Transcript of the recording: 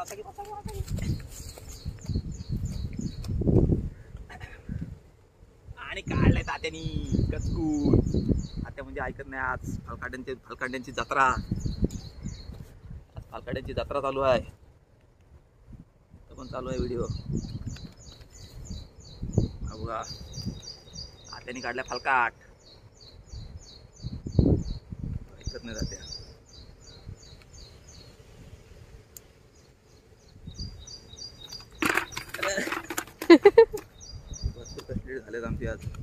आणि काढलाय तात्यानी कचकून. तात्या म्हणजे ऐकत नाही. आज फलकांड्यांची जत्रा. आज फलकांड्यांची जत्रा चालू आहे. पण चालू आहे व्हिडिओ बघा. तात्यानी काढल्या फलकाट. ऐकत नाही तात्या. भरपूर कसलेट झालेत आमची आज.